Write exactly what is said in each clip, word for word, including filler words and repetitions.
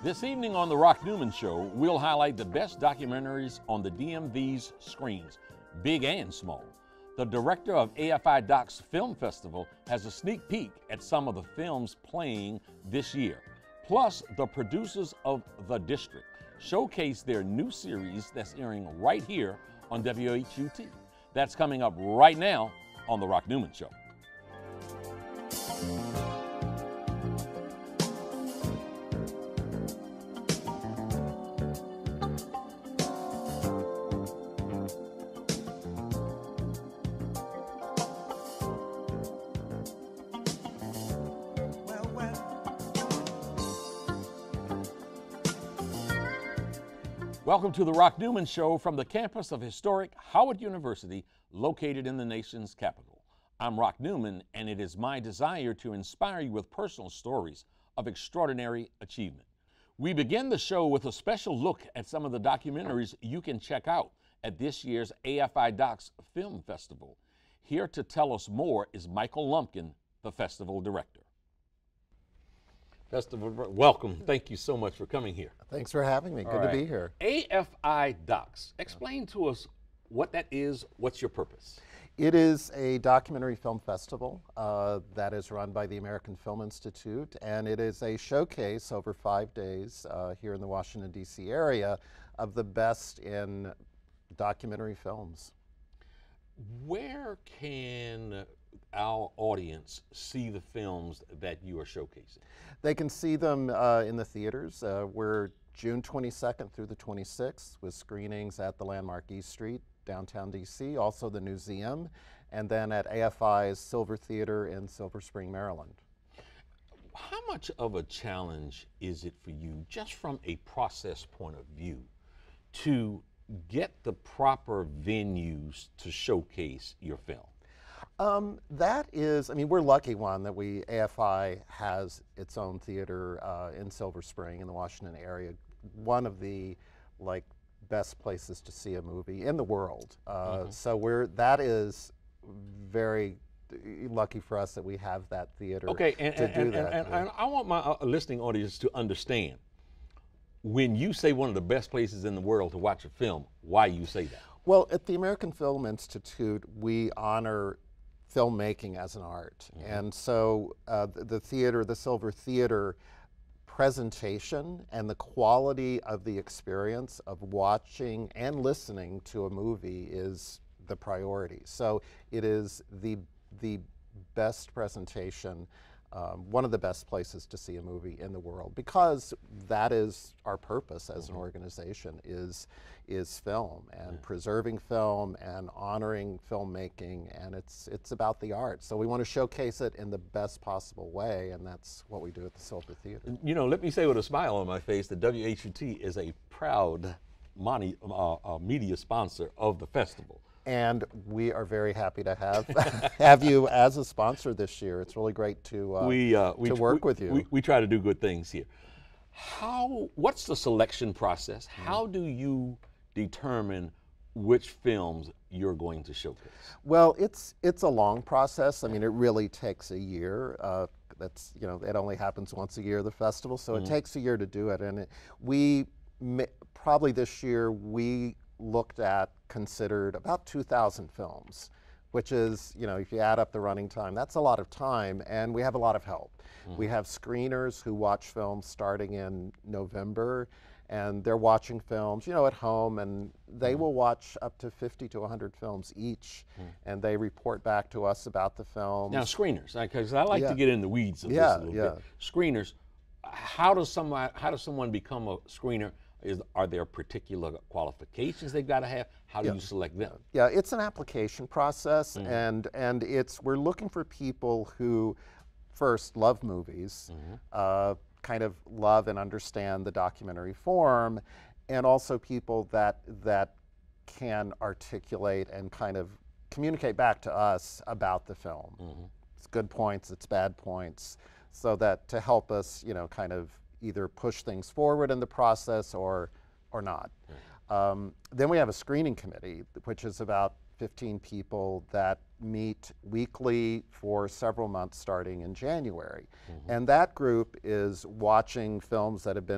This evening on the Rock Newman Show, we'll highlight the best documentaries on the D M V's screens, big and small. The director of A F I DOCS Film Festival has a sneak peek at some of the films playing this year. Plus, the producers of The District showcase their new series that's airing right here on W H U T. That's coming up right now on the Rock Newman Show. Welcome to the Rock Newman Show from the campus of historic Howard University, located in the nation's capital. I'm Rock Newman, and it is my desire to inspire you with personal stories of extraordinary achievement. We begin the show with a special look at some of the documentaries you can check out at this year's A F I DOCS Film Festival. Here to tell us more is Michael Lumpkin, the festival director. Festival, welcome. Thank you so much for coming here. Thanks for having me. Good to be here. A F I DOCS. Explain to us what that is. What's your purpose? It is a documentary film festival uh, that is run by the American Film Institute, and it is a showcase over five days uh, here in the Washington, D C area of the best in documentary films. Where can our audience see the films that you are showcasing? They can see them uh, in the theaters. Uh, we're June twenty-second through the twenty-sixth with screenings at the landmark East Street, downtown D C, also the Museum, and then at A F I's Silver Theater in Silver Spring, Maryland. How much of a challenge is it for you, just from a process point of view, to get the proper venues to showcase your film? Um, that is, I mean, we're lucky one that we, A F I has its own theater uh, in Silver Spring in the Washington area. One of the, like, best places to see a movie in the world. Uh, mm-hmm. So we're, that is very lucky for us that we have that theater okay, and, to and, do and, that. And, and, and I want my uh, listening audience to understand, when you say one of the best places in the world to watch a film, why you say that? Well, at the American Film Institute, we honor filmmaking as an art. Mm-hmm. And so uh, the, the theater, the Silver Theater presentation and the quality of the experience of watching and listening to a movie is the priority. So it is the, the best presentation, um, one of the best places to see a movie in the world, because that is our purpose as an organization, is is film and yeah. preserving film and honoring filmmaking, and it's it's about the art. So we want to showcase it in the best possible way, and that's what we do at the Silver Theater. You know, let me say with a smile on my face that W H U T is a proud money, uh, uh, media sponsor of the festival. And we are very happy to have have you as a sponsor this year. It's really great to uh, we, uh, we, to work we, with you. We, we try to do good things here. How? What's the selection process? Mm-hmm. How do you determine which films you're going to showcase? Well, it's it's a long process. I mean, it really takes a year. Uh, that's you know, it only happens once a year, the festival, so mm-hmm. it takes a year to do it. And it, we probably this year we looked at, considered about two thousand films, which is, you know, if you add up the running time, that's a lot of time, and we have a lot of help. Mm-hmm. We have screeners who watch films starting in November, and they're watching films, you know, at home, and they mm-hmm. will watch up to fifty to one hundred films each, mm-hmm. and they report back to us about the films. Now, screeners, because I like yeah. to get in the weeds of yeah, this a little yeah. bit. Screeners, how does someone, how does someone become a screener? Is, are there particular qualifications they've got to have? How do yeah. you select them? Yeah, it's an application process, mm-hmm. and and it's we're looking for people who first love movies, mm-hmm. uh, kind of love and understand the documentary form, and also people that that can articulate and kind of communicate back to us about the film. Mm-hmm. It's good points, it's bad points, so that to help us, you know, kind of either push things forward in the process or or not. Right. Um, then we have a screening committee, which is about fifteen people that meet weekly for several months starting in January. Mm-hmm. And that group is watching films that have been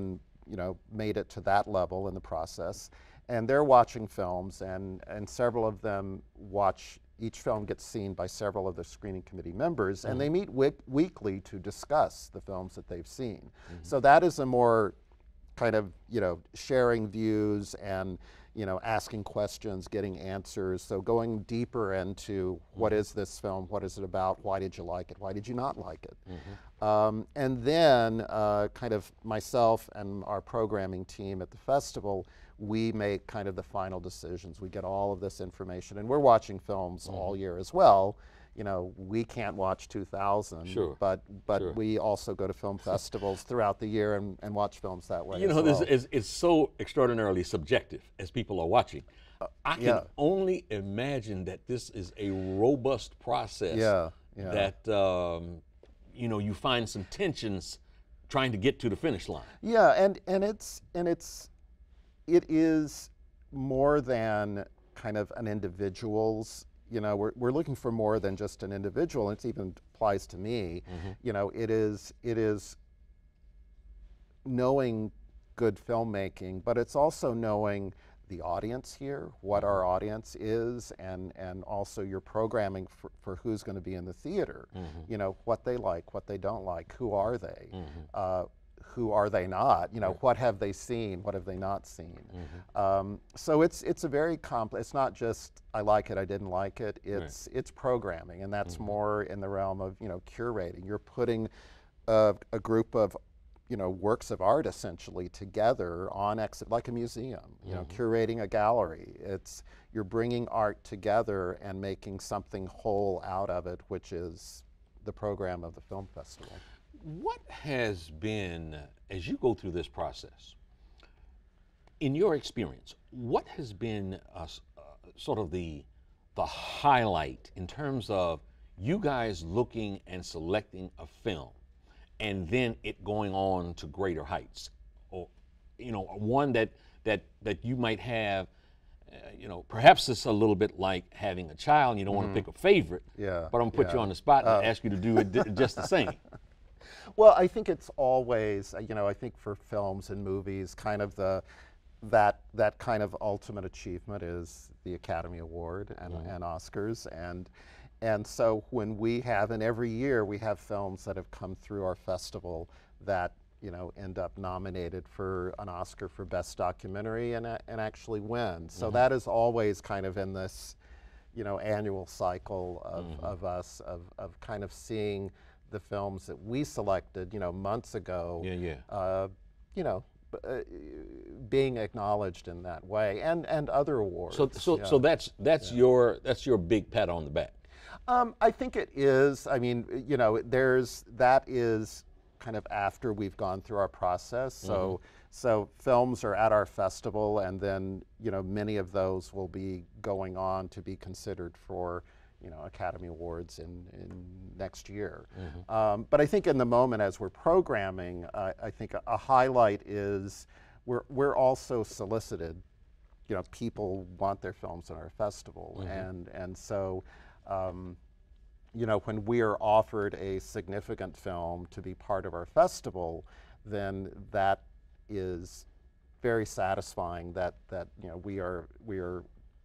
you know, made it to that level in the process. And they're watching films, and, and several of them watch, each film gets seen by several of the screening committee members, mm-hmm. and they meet week weekly to discuss the films that they've seen. Mm-hmm. So that is a more kind of, you know, sharing views and, you know, asking questions, getting answers. So going deeper into mm-hmm. what is this film, what is it about, why did you like it, why did you not like it? Mm-hmm. um, and then uh, kind of myself and our programming team at the festival, we make kind of the final decisions. We get all of this information, and we're watching films mm-hmm. all year as well. You know, we can't watch two thousand, sure. but but sure. we also go to film festivals throughout the year and, and watch films that way. You know, as well. this is it's so extraordinarily subjective as people are watching. Uh, I can yeah. only imagine that this is a robust process. Yeah, yeah. That um, you know, you find some tensions trying to get to the finish line. Yeah, and and it's and it's it is more than kind of an individual's. You know, we're, we're looking for more than just an individual. It even applies to me. Mm-hmm. You know, it is it is knowing good filmmaking, but it's also knowing the audience here, what our audience is, and and also your programming for, for who's going to be in the theater. Mm-hmm. You know, what they like, what they don't like, who are they, mm-hmm. uh, who are they not? You know, yeah. what have they seen? What have they not seen? Mm-hmm. um, so it's it's a very complex. It's not just I like it, I didn't like it. It's right. it's programming, and that's mm-hmm. more in the realm of you know curating. You're putting a, a group of you know works of art essentially together on exit like a museum. You mm-hmm. know, curating a gallery. It's you're bringing art together and making something whole out of it, which is the program of the film festival. What has been, as you go through this process, in your experience, what has been uh, uh, sort of the, the highlight in terms of you guys looking and selecting a film and then it going on to greater heights? Or, you know, one that, that, that you might have, uh, you know, perhaps it's a little bit like having a child and you don't mm-hmm. want to pick a favorite, yeah, but I'm going to put yeah. you on the spot and uh, ask you to do it d just the same. Well, I think it's always, you know, I think for films and movies, kind of the, that that kind of ultimate achievement is the Academy Award and, mm-hmm. and Oscars. And, and so when we have, and every year we have films that have come through our festival that, you know, end up nominated for an Oscar for Best Documentary and, and actually win. So mm-hmm. that is always kind of in this, you know, annual cycle of, mm-hmm. of us, of, of kind of seeing the films that we selected, you know, months ago, yeah, yeah. Uh, you know, uh, being acknowledged in that way, and and other awards. So, so, yeah. so that's that's yeah. your that's your big pat on the back. Um, I think it is. I mean, you know, there's that is kind of after we've gone through our process. So, mm-hmm. so films are at our festival, and then you know, many of those will be going on to be considered for, you know, Academy Awards in, in next year. Mm-hmm. um, but I think in the moment as we're programming, uh, I think a, a highlight is we're, we're also solicited. You know, people want their films in our festival. Mm-hmm. and, and so, um, you know, when we are offered a significant film to be part of our festival, then that is very satisfying that, that you know, we are, we are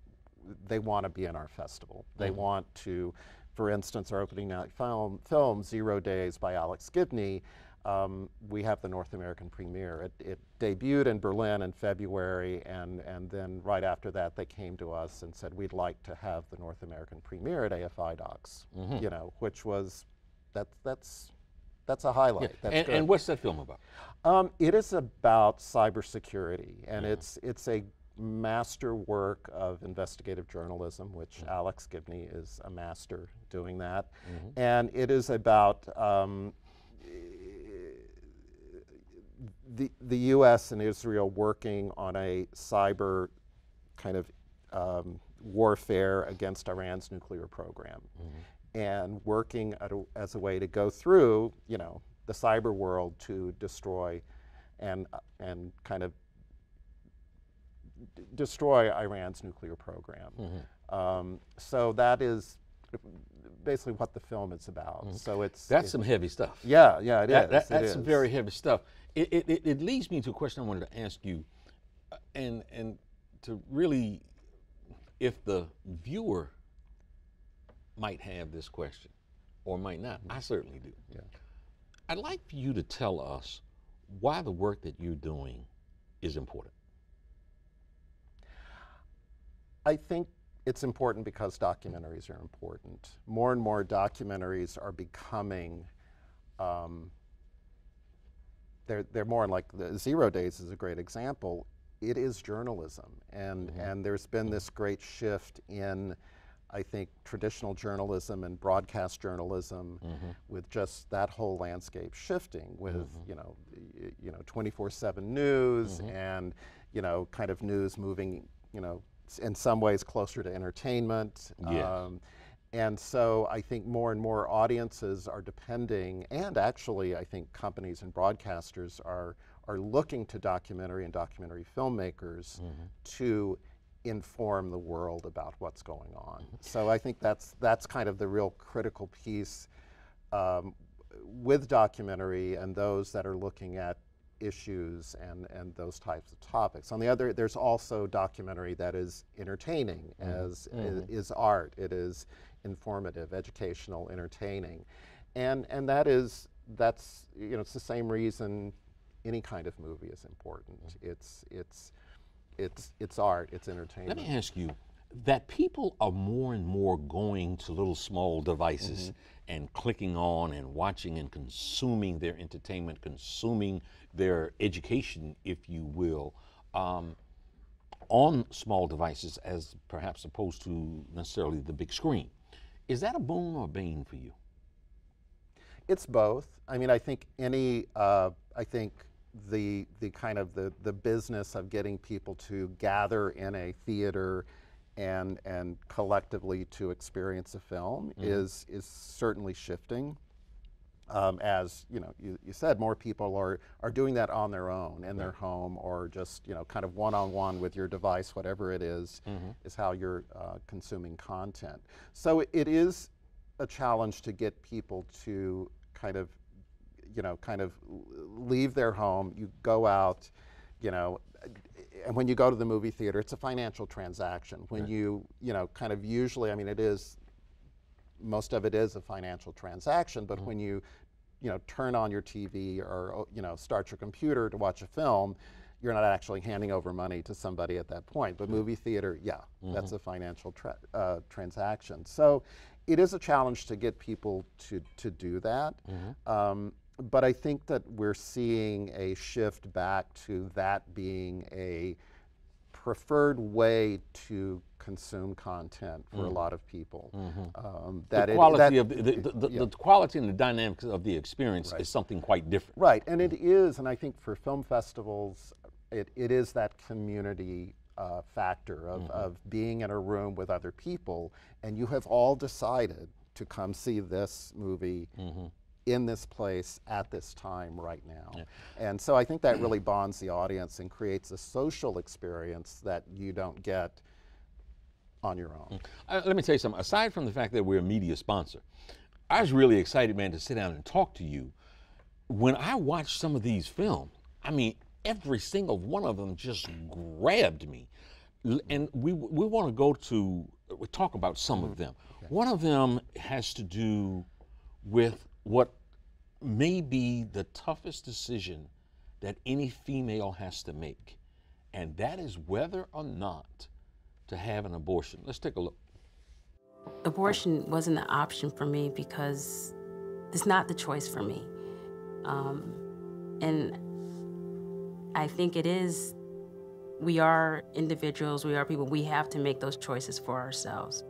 they want to be in our festival. They mm-hmm. want to, for instance, our opening night film, film Zero Days by Alex Gibney, um, we have the North American premiere. It, it debuted in Berlin in February, and, and then right after that they came to us and said, we'd like to have the North American premiere at A F I docs, mm-hmm. you know, which was, that, that's, that's a highlight. Yeah. That's and, good. And what's that film about? Um, it is about cybersecurity, and mm-hmm. it's, it's a master work of investigative journalism, which mm-hmm. Alex Gibney is a master doing that. Mm-hmm. And it is about um, the, the U S and Israel working on a cyber kind of um, warfare against Iran's nuclear program, mm-hmm. and working at a, as a way to go through, you know, the cyber world to destroy and, and kind of destroy Iran's nuclear program. Mm-hmm. um, so that is basically what the film is about. Mm-hmm. So it's that's it, some heavy stuff. Yeah, yeah, it that, is. That, it that's is. some very heavy stuff. It, it, it, it leads me to a question I wanted to ask you, uh, and, and to really, if the viewer might have this question or might not, I certainly do. Yeah. I'd like for you to tell us why the work that you're doing is important. I think it's important because documentaries are important. More and more documentaries are becoming, um, they're, they're more like, the Zero Days is a great example. It is journalism, and, mm-hmm. and there's been this great shift in, I think, traditional journalism and broadcast journalism, mm-hmm. with just that whole landscape shifting with, mm-hmm. you know, you know, twenty-four seven news, mm-hmm. and, you know, kind of news moving, you know, in some ways closer to entertainment. Yes. Um, and so I think more and more audiences are depending, and actually I think companies and broadcasters are, are looking to documentary and documentary filmmakers, mm-hmm. to inform the world about what's going on. So I think that's, that's kind of the real critical piece, um, with documentary and those that are looking at issues and, and those types of topics. On the other, there's also documentary that is entertaining, mm-hmm. as mm-hmm. is, is art. It is informative, educational, entertaining. And, and that is, that's, you know, it's the same reason any kind of movie is important. Mm-hmm. It's, it's, it's, it's art, it's entertainment. Let me ask you, that people are more and more going to little small devices, mm-hmm. and clicking on and watching and consuming their entertainment, consuming their education, if you will, um, on small devices as perhaps opposed to necessarily the big screen. Is that a boon or a bane for you? It's both. I mean, I think any, uh, I think the, the kind of the, the business of getting people to gather in a theater and, and collectively to experience a film, mm-hmm. is, is certainly shifting. Um, as you know, you, you said, more people are, are doing that on their own, in their home, or just, you know, kind of one-on-one with your device, whatever it is, mm-hmm. is how you're uh, consuming content. So it, it is a challenge to get people to kind of, you know, kind of leave their home, you go out, you know, and when you go to the movie theater, it's a financial transaction. When right. you, you know, kind of usually, I mean, it is, most of it is a financial transaction, but mm-hmm. when you, you know, turn on your T V or, you know, start your computer to watch a film, you're not actually handing over money to somebody at that point. But movie theater, yeah, mm-hmm. that's a financial tra uh, transaction. So it is a challenge to get people to, to do that. Mm-hmm. um, but I think that we're seeing a shift back to that being a preferred way to consume content for mm. a lot of people. Mm-hmm. um, that the quality it, that, of the, the, the, yeah. the quality and the dynamics of the experience right. is something quite different. Right, and it is, and I think for film festivals, it, it is that community uh, factor of, mm-hmm. of being in a room with other people, and you have all decided to come see this movie mm-hmm. in this place at this time right now. Yeah. And so I think that really bonds the audience and creates a social experience that you don't get on your own. Uh, let me tell you something, aside from the fact that we're a media sponsor, I was really excited, man, to sit down and talk to you. When I watched some of these films, I mean, every single one of them just grabbed me. And we, we want to go to, we talk about some mm-hmm. of them. Okay. One of them has to do with what may be the toughest decision that any female has to make, and that is whether or not to have an abortion. Let's take a look. Abortion wasn't an option for me because it's not the choice for me. Um, and I think it is, we are individuals, we are people, we have to make those choices for ourselves.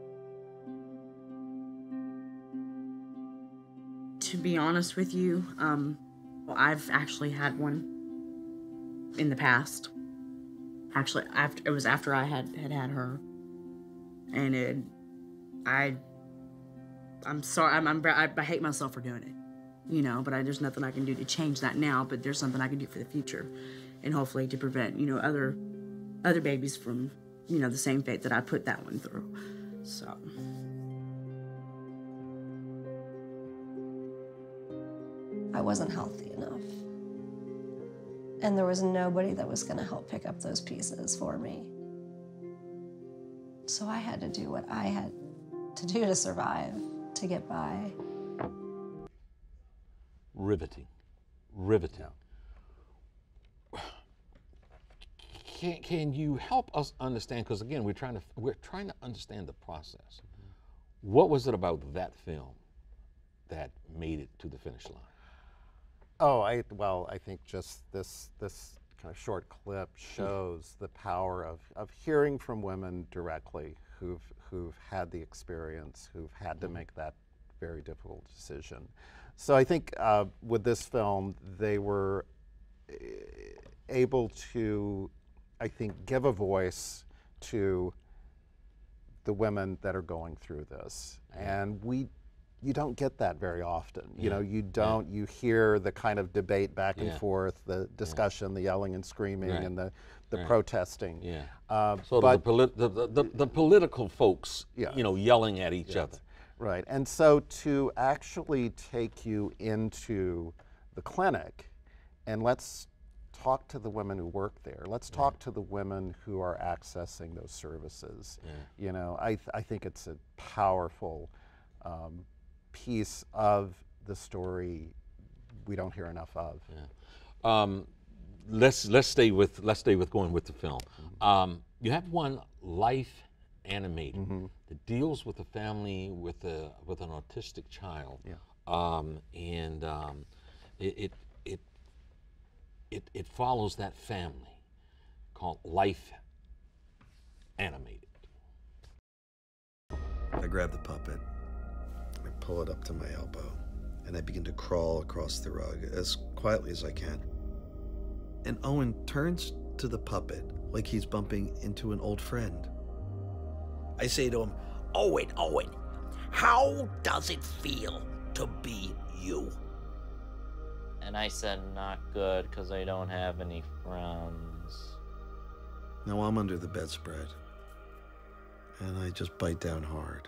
To be honest with you, um, well, I've actually had one in the past. Actually, after, it was after I had, had had her, and it, I, I'm sorry, I'm, I'm, I, I hate myself for doing it, you know, but I, there's nothing I can do to change that now, but there's something I can do for the future, and hopefully to prevent, you know, other, other babies from, you know, the same fate that I put that one through, so. I wasn't healthy enough. And there was nobody that was going to help pick up those pieces for me. So I had to do what I had to do to survive, to get by. Riveting, riveting. Can, can you help us understand, because again, we're trying to, we're trying to understand the process. Mm-hmm. What was it about that film that made it to the finish line? Oh, I, well, I think just this, this kind of short clip shows the power of, of hearing from women directly who've, who've had the experience, who've had to make that very difficult decision. So I think uh, with this film, they were able to, I think, give a voice to the women that are going through this. And we, you don't get that very often. Yeah. You know, you don't, yeah. you hear the kind of debate back and yeah. forth, the discussion, yeah. the yelling and screaming, right. and the, the right. protesting. Yeah. Uh, so the, polit the, the, the, the political folks, yeah. you know, yelling at each yes. other. Right, and so to actually take you into the clinic, and let's talk to the women who work there. Let's talk yeah. to the women who are accessing those services. Yeah. You know, I, th I think it's a powerful um, piece of the story we don't hear enough of. Yeah. Um, let's let's stay with let's stay with going with the film. Mm-hmm. um, you have one, Life Animated, mm-hmm. that deals with a family with a with an autistic child. Yeah. Um, and um, it, it it it it follows that family, called Life Animated. I grab the puppet, I pull it up to my elbow, and I begin to crawl across the rug as quietly as I can. And Owen turns to the puppet like he's bumping into an old friend. I say to him, Owen, Owen, how does it feel to be you? And I said, not good, because I don't have any friends. Now I'm under the bedspread, and I just bite down hard.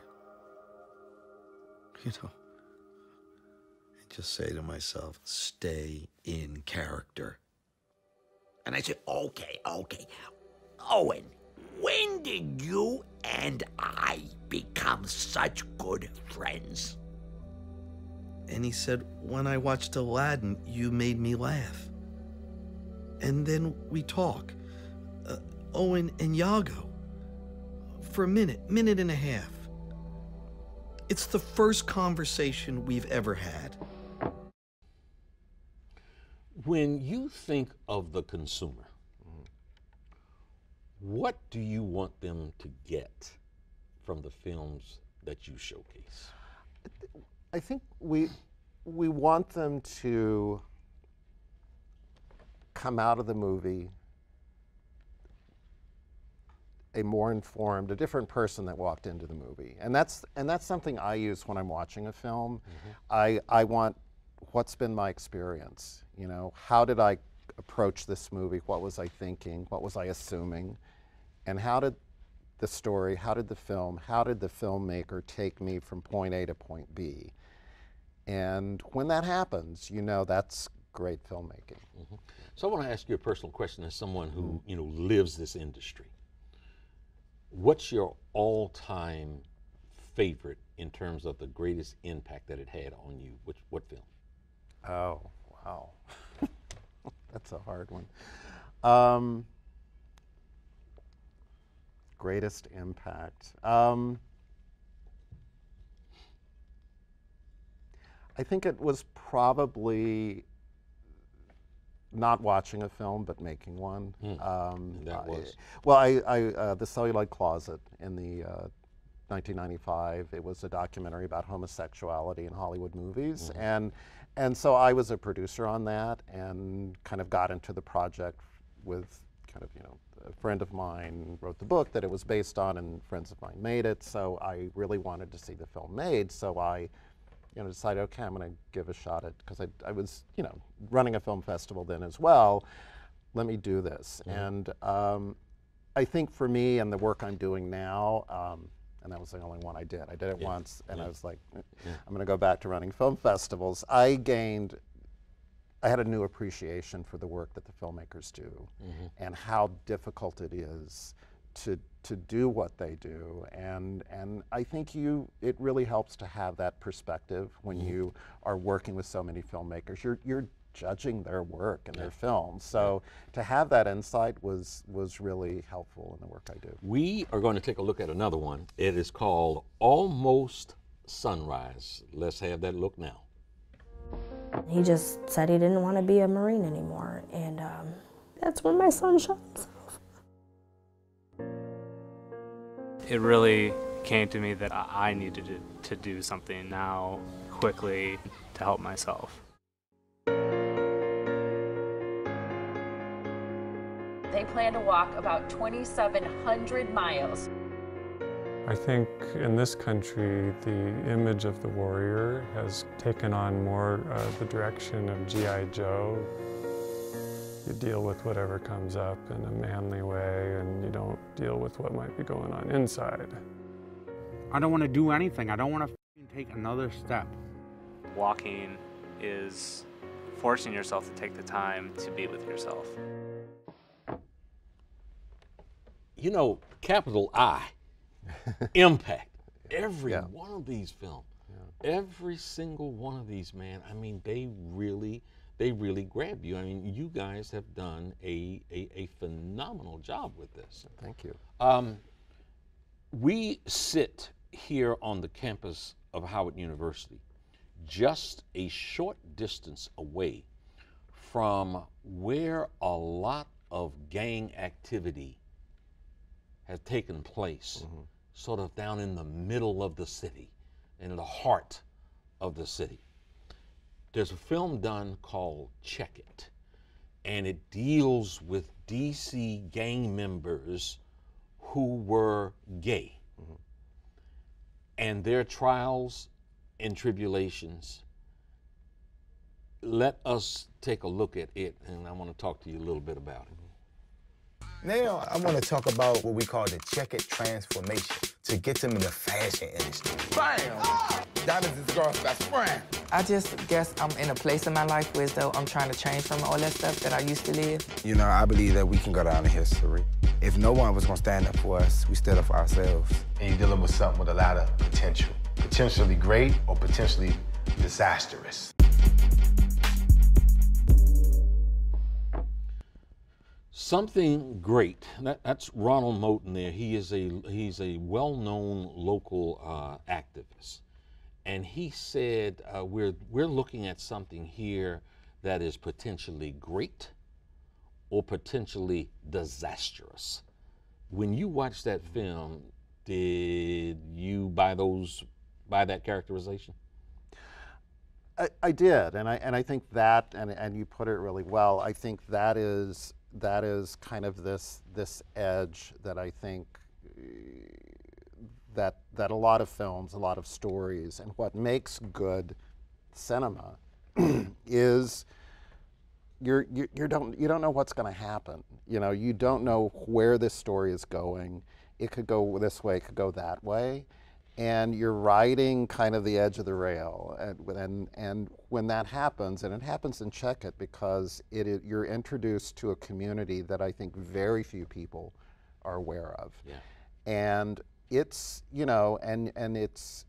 You know, I just say to myself, stay in character. And I say, okay, okay, Owen, when did you and I become such good friends? And he said, when I watched Aladdin, you made me laugh. And then we talk, uh, Owen and Iago, for a minute, minute and a half. It's the first conversation we've ever had. When you think of the consumer, what do you want them to get from the films that you showcase? I think we we want them to come out of the movie a more informed, a different person that walked into the movie. And that's and that's something I use when I'm watching a film. Mm-hmm. I I want what's been my experience, you know, how did I approach this movie? What was I thinking? What was I assuming? And how did the story, how did the film, how did the filmmaker take me from point A to point B? And when that happens, you know, that's great filmmaking. Mm-hmm. So I want to ask you a personal question as someone who, you know, lives this industry. What's your all-time favorite in terms of the greatest impact that it had on you? Which, what film? Oh, wow. That's a hard one. Um, greatest impact. Um, I think it was probably not watching a film, but making one. Hmm. Um, and that was? I, well, I, I uh, The Celluloid Closet in the uh, nineteen ninety-five. It was a documentary about homosexuality in Hollywood movies, mm-hmm. and and so I was a producer on that, and kind of got into the project with kind of, you know, a friend of mine wrote the book that it was based on, and friends of mine made it. So I really wanted to see the film made. So I, you know, decided, okay, I'm going to give a shot at, because I, I was, you know, running a film festival then as well. Let me do this. Mm-hmm. And um, I think for me and the work I'm doing now, um, and that was the only one I did. I did it yeah. once, and yeah. I was like, yeah. I'm going to go back to running film festivals. I gained I had a new appreciation for the work that the filmmakers do, mm-hmm. and how difficult it is to to do what they do, and and I think you it really helps to have that perspective when mm-hmm. you are working with so many filmmakers. You're you're judging their work and yeah. their films, so yeah. to have that insight was was really helpful in the work I do. We are going to take a look at another one. It is called Almost Sunrise. Let's have that look now. He just said he didn't want to be a Marine anymore, and um, that's when my son shot himself. It really came to me that I needed to, to do something now, quickly, to help myself. They plan to walk about twenty-seven hundred miles. I think in this country, the image of the warrior has taken on more uh, the direction of G I Joe. You deal with whatever comes up in a manly way, and you don't deal with what might be going on inside. I don't want to do anything. I don't want to take another step. Walking is forcing yourself to take the time to be with yourself. You know, capital I. Impact. Every yeah. one of these films, yeah. every single one of these, man, I mean, they really, they really grab you. I mean, you guys have done a, a, a phenomenal job with this. Thank you. Um, we sit here on the campus of Howard University, just a short distance away from where a lot of gang activity has taken place. Mm-hmm. Sort of down in the middle of the city, in the heart of the city. There's a film done called Check It, and it deals with D C gang members who were gay, mm-hmm. and their trials and tribulations. Let us take a look at it, and I want to talk to you a little bit about it. Now, I want to talk about what we call the check it transformation to get them in the fashion industry. Bam! That is this girl's best friend. I just guess I'm in a place in my life where though I'm trying to change from all that stuff that I used to live. You know, I believe that we can go down in history. If no one was going to stand up for us, we stood up for ourselves. And you're dealing with something with a lot of potential. Potentially great or potentially disastrous. Something great. That, that's Ronald Moten there. He is a he's a well-known local uh, activist, and he said uh, we're we're looking at something here that is potentially great or potentially disastrous. When you watched that film, did you buy those buy that characterization? I, I did, and I and I think that, and and you put it really well. I think that is. That is kind of this this edge that I think uh, that that a lot of films, a lot of stories, and what makes good cinema is you're, you you don't you don't know what's going to happen. You know, you don't know where this story is going. It could go this way, it could go that way, and you're riding kind of the edge of the rail. And and, and when that happens, and it happens in Check It because it, it you're introduced to a community that I think very few people are aware of. Yeah. And it's, you know, and and it's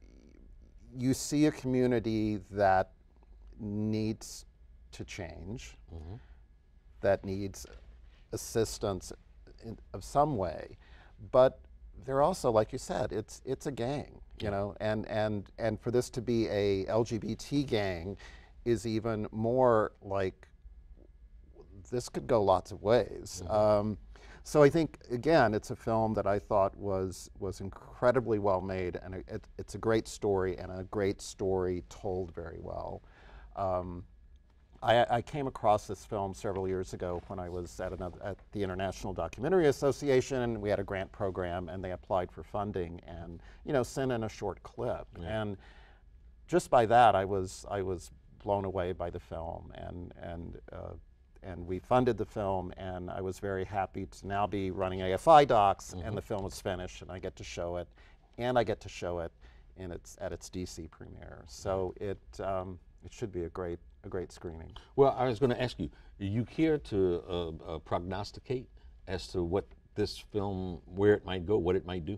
you see a community that needs to change, mm-hmm. that needs assistance in, of some way, but they're also, like you said, it's it's a gang, you know, and and and for this to be a L G B T gang is even more like this could go lots of ways. Mm-hmm. Um, so I think again, it's a film that I thought was was incredibly well made, and it, it's a great story and a great story told very well. Um, I, I came across this film several years ago when I was at, another, at the International Documentary Association, and we had a grant program, and they applied for funding, and you know, sent in a short clip, yeah. and just by that, I was I was blown away by the film, and and uh, and we funded the film, and I was very happy to now be running A F I docs, mm-hmm. and the film is finished, and I get to show it, and I get to show it in its at its D C premiere. So it um, it should be a great. a great screening. Well, I was going to ask you, do you care to uh, uh, prognosticate as to what this film, where it might go, what it might do?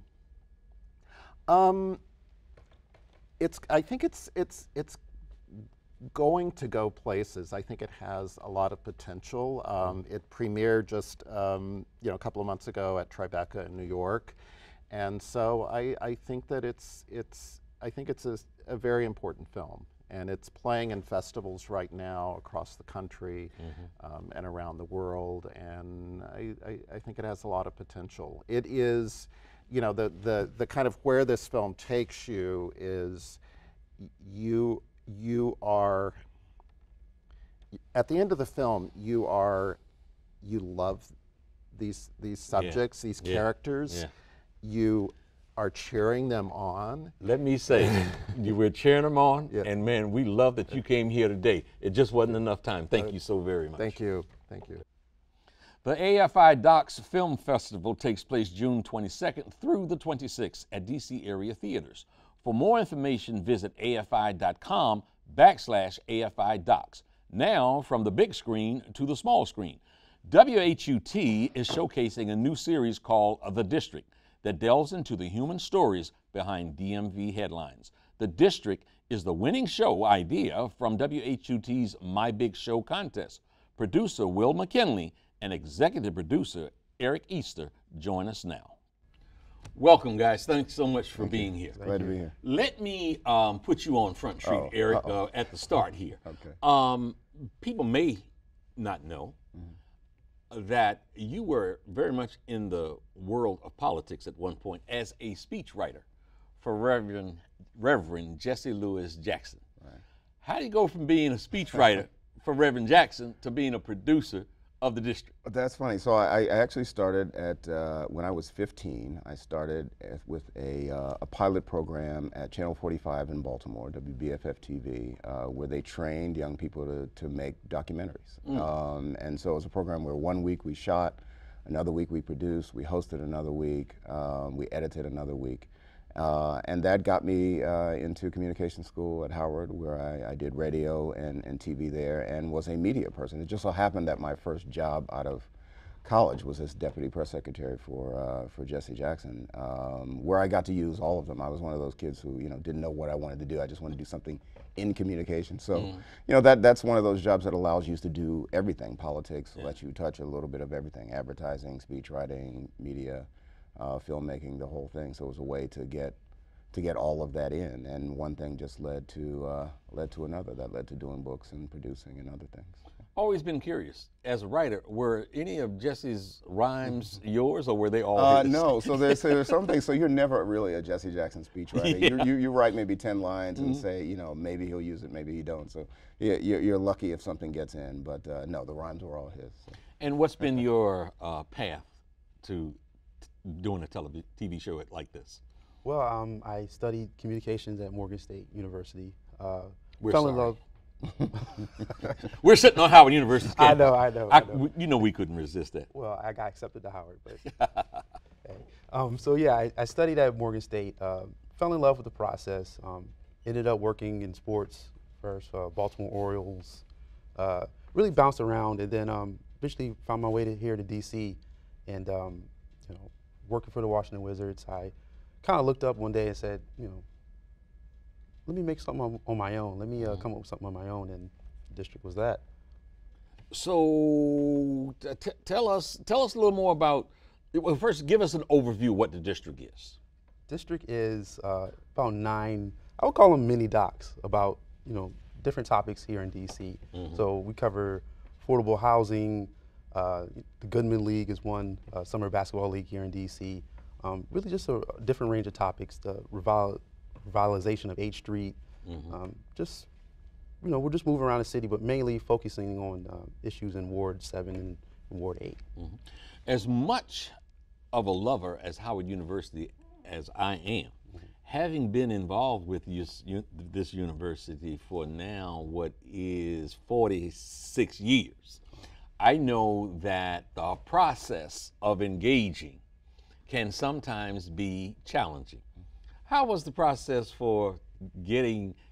Um, it's. I think it's it's it's going to go places. I think it has a lot of potential. Um, it premiered just um, you know a couple of months ago at Tribeca in New York, and so I, I think that it's it's I think it's a, a very important film, and it's playing in festivals right now across the country mm-hmm. um, and around the world, and I, I, I think it has a lot of potential. It is, you know, the the the kind of where this film takes you is you. You are, at the end of the film, you are, you love these these subjects, yeah. these yeah. characters. Yeah. You are cheering them on. Let me say, you were cheering them on, yeah. and man, we love that you came here today. It just wasn't enough time. Thank uh, you so very much. Thank you. Thank you. The A F I DOCS Film Festival takes place June twenty-second through the twenty-sixth at D C area theaters. For more information, visit A F I dot com backslash A F I DOCS. Now, from the big screen to the small screen, W H U T is showcasing a new series called The District that delves into the human stories behind D M V headlines. The District is the winning show idea from W H U T's My Big Show contest. Producer Wilbert McKinley and executive producer Eric Easter join us now. Welcome, guys. Thanks so much for Thank being you. here. Glad to be here. Let me um, put you on Front Street, oh, Eric, uh-oh. uh, at the start here. Okay. Um, people may not know mm-hmm. that you were very much in the world of politics at one point as a speechwriter for Reverend, Reverend Jesse Louis Jackson. Right. How do you go from being a speechwriter for Reverend Jackson to being a producer of the district? That's funny. So I, I actually started at, uh, when I was fifteen, I started at, with a, uh, a pilot program at Channel forty-five in Baltimore, W B F F T V, uh, where they trained young people to, to make documentaries. Mm. Um, and so it was a program where one week we shot, another week we produced, we hosted another week, um, we edited another week. Uh, and that got me uh, into communication school at Howard, where I, I did radio and, and T V there and was a media person. It just so happened that my first job out of college was as deputy press secretary for uh, for Jesse Jackson, um, where I got to use all of them. I was one of those kids who you know didn't know what I wanted to do. I just wanted to do something in communication. So mm. you know that that's one of those jobs that allows you to do everything. Politics yeah. lets you touch a little bit of everything: advertising, speech writing, media. Uh, filmmaking, the whole thing. So it was a way to get to get all of that in, and one thing just led to uh, led to another. That led to doing books and producing and other things. Always been curious, as a writer, were any of Jesse's rhymes yours, or were they all uh, his? No, so there's, so there's some things, so you're never really a Jesse Jackson speechwriter. yeah. you, you, you write maybe ten lines and mm-hmm. say, you know, maybe he'll use it, maybe he don't. So yeah, you're, you're lucky if something gets in, but uh, no, the rhymes were all his. So. And what's been your uh, path to doing a television T V show like this? Well, um, I studied communications at Morgan State University. Uh, We're fell sorry. in love. We're sitting on Howard University's campus. I know, I know. I, I know. You know we couldn't resist that. Well, I got accepted to Howard, but hey. um, so yeah, I, I studied at Morgan State. Uh, fell in love with the process. Um, ended up working in sports first, uh, Baltimore Orioles. Uh, really bounced around, and then um, eventually found my way to here to D C, and um, you know. working for the Washington Wizards, I kind of looked up one day and said, you know, let me make something on, on my own. Let me uh, come up with something on my own, and the district was that. So t tell us, tell us a little more about. Well, first, give us an overview of what the district is. District is uh, about nine. I would call them mini docs about you know different topics here in D C. Mm-hmm. So we cover affordable housing. Uh, the Goodman League is one uh, summer basketball league here in D C. Um, really just a, a different range of topics, the revitalization of H Street. Mm-hmm. um, just, you know, we're just moving around the city, but mainly focusing on uh, issues in Ward seven and, and Ward eight. Mm-hmm. As much of a lover as Howard University as I am, mm-hmm. having been involved with this, this university for now what is forty-six years, I know that the process of engaging can sometimes be challenging. How was the process for getting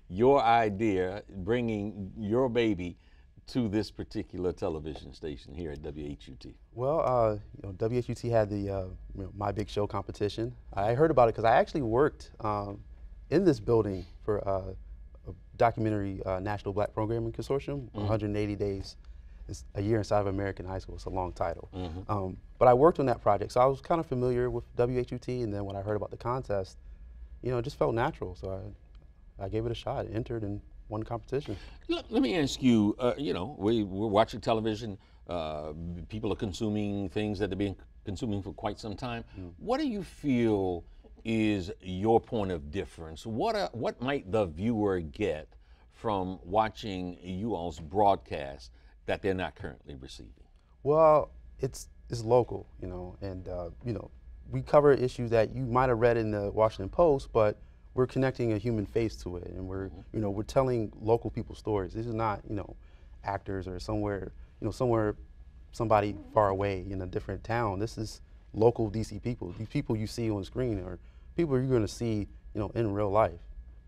your idea, bringing your baby to this particular television station here at W H U T? Well, uh, you know, W H U T had the uh, you know, My Big Show competition. I heard about it because I actually worked um, in this building for uh, a documentary uh, National Black Programming Consortium, mm-hmm. one hundred eighty days, it's a year inside of American high school. It's a long title. Mm-hmm. um, but I worked on that project, so I was kind of familiar with W H U T, and then when I heard about the contest, you know, it just felt natural, so I, I gave it a shot, entered, and won the competition. Let, let me ask you, uh, you know, we, we're watching television, uh, people are consuming things that they've been consuming for quite some time. Mm. What do you feel is your point of difference? What, are, what might the viewer get from watching you all's broadcast that they're not currently receiving? Well, it's, it's local, you know, and, uh, you know, we cover issues that you might have read in the Washington Post, but we're connecting a human face to it, and we're, mm-hmm. you know, we're telling local people's stories. This is not, you know, actors or somewhere, you know, somewhere, somebody far away in a different town. This is local D C people. These people you see on screen are people you're going to see, you know, in real life.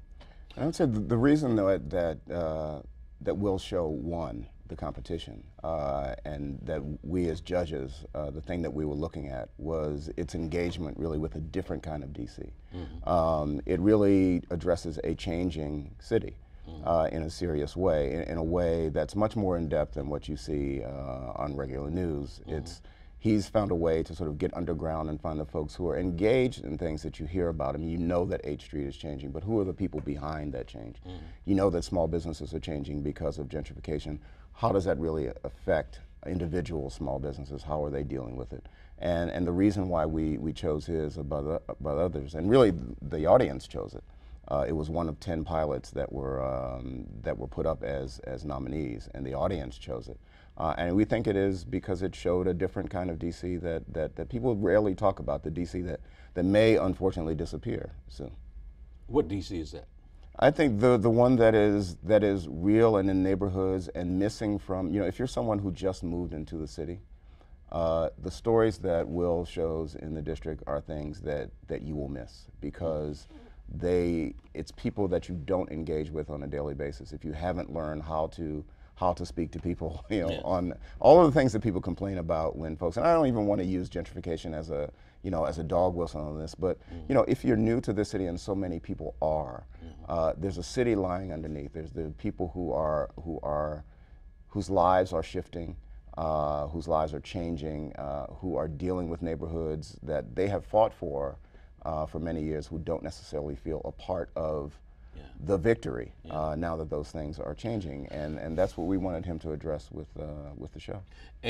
I would say the, the reason that that uh, that Will's show won the competition, uh, and that we as judges, uh, the thing that we were looking at was its engagement really with a different kind of D C. Mm-hmm. um, it really addresses a changing city mm-hmm. uh, in a serious way, in, in a way that's much more in depth than what you see uh, on regular news. Mm-hmm. It's He's found a way to sort of get underground and find the folks who are engaged in things that you hear about. I mean, you know that H Street is changing, but who are the people behind that change? Mm-hmm. You know that small businesses are changing because of gentrification. How does that really affect individual small businesses? How are they dealing with it? And and the reason why we, we chose his above, above others, and really the audience chose it. Uh, it was one of ten pilots that were um, that were put up as as nominees, and the audience chose it. Uh, and we think it is because it showed a different kind of D C that, that, that people rarely talk about, the D C that, that may unfortunately disappear soon. What D C is that? I think the, the one that is, that is real and in neighborhoods and missing from, you know, if you're someone who just moved into the city, uh, the stories that Will shows in the district are things that, that you will miss because they, it's people that you don't engage with on a daily basis. If you haven't learned how to how to speak to people, you know, yeah. on all of the things that people complain about when folks, and I don't even want to use gentrification as a, you know, as a dog whistle on this, but, mm-hmm. you know, if you're new to this city, and so many people are, mm-hmm. uh, there's a city lying underneath. There's the people who are, who are, whose lives are shifting, uh, whose lives are changing, uh, who are dealing with neighborhoods that they have fought for uh, for many years, who don't necessarily feel a part of Yeah. the victory yeah. uh, now that those things are changing, and and that's what we wanted him to address with uh, with the show.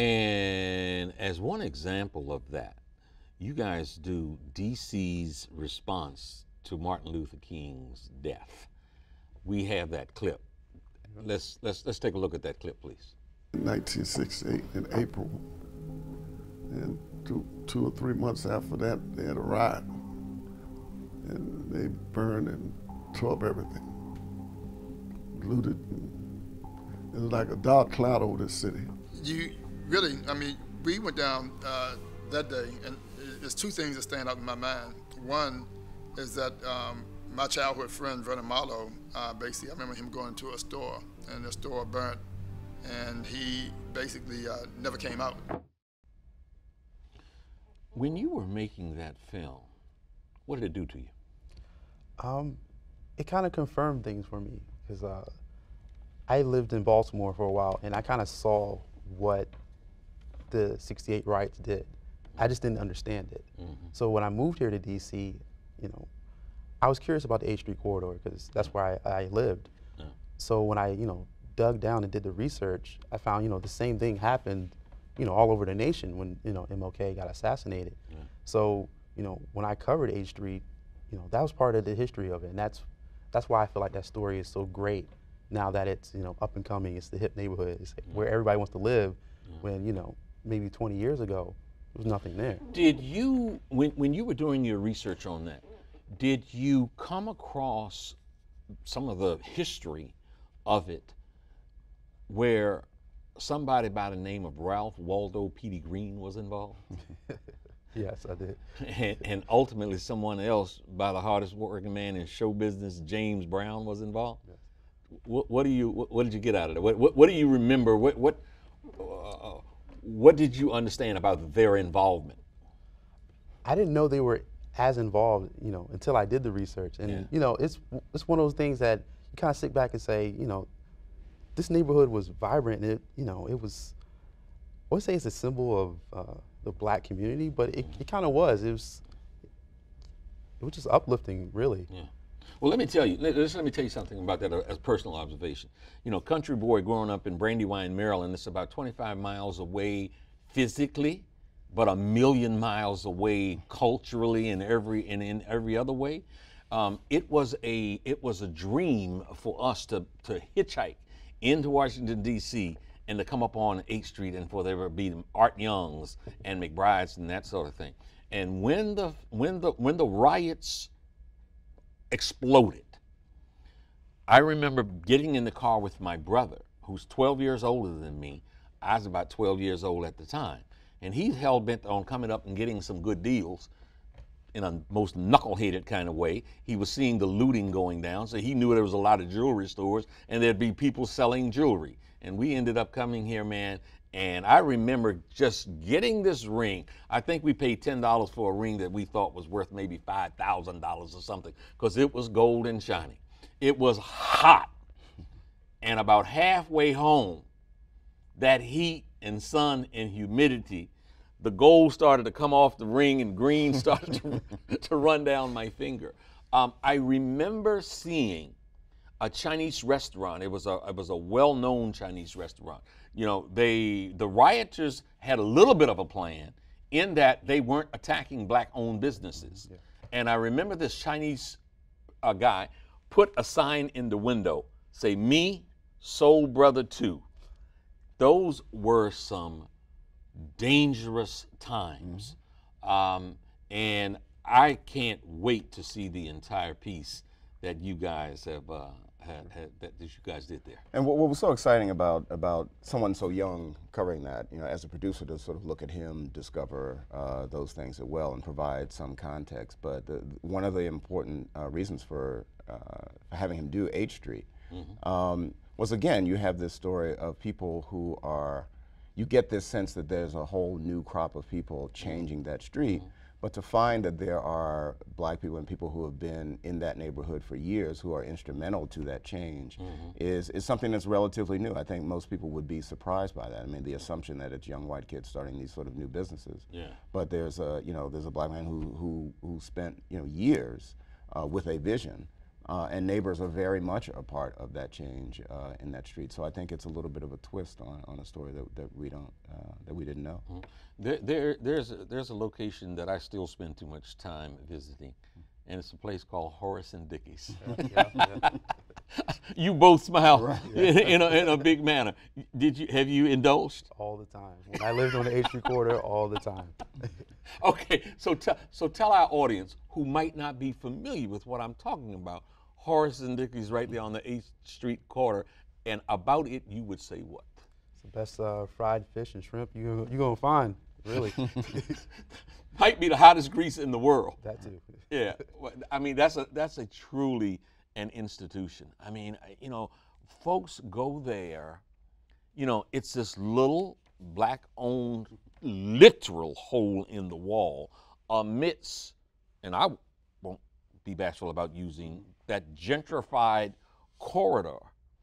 And as one example of that, you guys do D C's response to Martin Luther King's death. We have that clip. Let's let's let's take a look at that clip, please. nineteen sixty-eight in April, and two two or three months after that, they had a riot, and they burned and tore up everything, looted. It was like a dark cloud over this city. You really, I mean, we went down uh, that day, and there's two things that stand out in my mind. One is that um, my childhood friend, Vernon Marlowe, uh, basically, I remember him going to a store, and the store burnt, and he basically uh, never came out. When you were making that film, what did it do to you? Um, It kind of confirmed things for me because uh, I lived in Baltimore for a while, and I kind of saw what the sixty-eight riots did. I just didn't understand it. Mm-hmm. So when I moved here to D C, you know, I was curious about the H Street corridor because that's where I, I lived. Yeah. So when I, you know, dug down and did the research, I found, you know, the same thing happened, you know, all over the nation when, you know, M L K got assassinated. Yeah. So, you know, when I covered H Street, you know, that was part of the history of it, and that's That's why I feel like that story is so great now that it's, you know, up and coming. It's the hip neighborhood. It's yeah. where everybody wants to live yeah. when, you know, maybe twenty years ago, there was nothing there. Did you, when, when you were doing your research on that, did you come across some of the history of it where somebody by the name of Ralph Waldo Petey Green was involved? Yes, I did. And, and ultimately someone else by the hardest working man in show business, James Brown, was involved? Yes. what, what do you what, what did you get out of it? What what, what do you remember? What what uh, what did you understand about their involvement? I didn't know they were as involved, you know, until I did the research. And Yeah. you know, it's it's one of those things that you kind of sit back and say, you know, this neighborhood was vibrant. And it, you know, it was. I would say it's a symbol of uh, the black community, but it, it kind of was. It was. It was just uplifting, really. Yeah. Well, let me tell you. Let, let me tell you something about that as personal observation. You know, country boy growing up in Brandywine, Maryland. It's about twenty-five miles away physically, but a million miles away culturally and every and in every other way. Um, it was a it was a dream for us to to hitchhike into Washington D C and to come up on eighth street and for there to be Art Youngs and McBrides and that sort of thing. And when the when the when the riots exploded, I remember getting in the car with my brother, who's twelve years older than me. I was about twelve years old at the time, and he's hell bent on coming up and getting some good deals in a most knuckle-headed kind of way. He was seeing the looting going down, so he knew there was a lot of jewelry stores and there'd be people selling jewelry. And we ended up coming here, man, and I remember just getting this ring. I think we paid ten dollars for a ring that we thought was worth maybe five thousand dollars or something, because it was gold and shiny. It was hot. And about halfway home, that heat and sun and humidity, the gold started to come off the ring and green started to, to run down my finger. Um, I remember seeing a Chinese restaurant. It was a it was a well-known Chinese restaurant. You know, they the rioters had a little bit of a plan in that they weren't attacking black-owned businesses. Yeah. And I remember this Chinese uh, guy put a sign in the window, say, "Me, Soul Brother Two." Those were some dangerous times. Mm-hmm. um, and I can't wait to see the entire piece that you guys have uh, had, had that you guys did there. And what, what was so exciting about about someone so young covering that, you know, as a producer, to sort of look at him discover uh, those things as well and provide some context. But the, one of the important uh, reasons for uh, having him do H Street mm-hmm. um, was, again, you have this story of people who are, you get this sense that there's a whole new crop of people changing mm-hmm. that street. Mm-hmm. But to find that there are black people and people who have been in that neighborhood for years who are instrumental to that change mm-hmm. is, is something that's relatively new. I think most people would be surprised by that. I mean, the assumption that it's young white kids starting these sort of new businesses. Yeah. But there's a, you know, there's a black man who, who, who spent, you know, years uh, with a vision. Uh, and neighbors are very much a part of that change uh, in that street. So I think it's a little bit of a twist on, on a story that, that we don't uh, that we didn't know. Mm-hmm. There, there there's a, there's a location that I still spend too much time visiting, and it's a place called Horace and Dickey's. Yeah, yeah. You both smile right, yeah. in, in, a, in a big manner. Did you have you indulged? All the time. When I lived on the H Street corridor, all the time. Okay, so tell so tell our audience who might not be familiar with what I'm talking about. Horace and Dickey's right there on the eighth Street corner, and about it you would say what? It's the best uh, fried fish and shrimp you you're gonna find, really. Might be the hottest grease in the world. That too. Yeah, I mean that's a that's a truly an institution. I mean, you know, folks go there. You know, it's this little black-owned, literal hole in the wall amidst, and I won't be bashful about using that gentrified corridor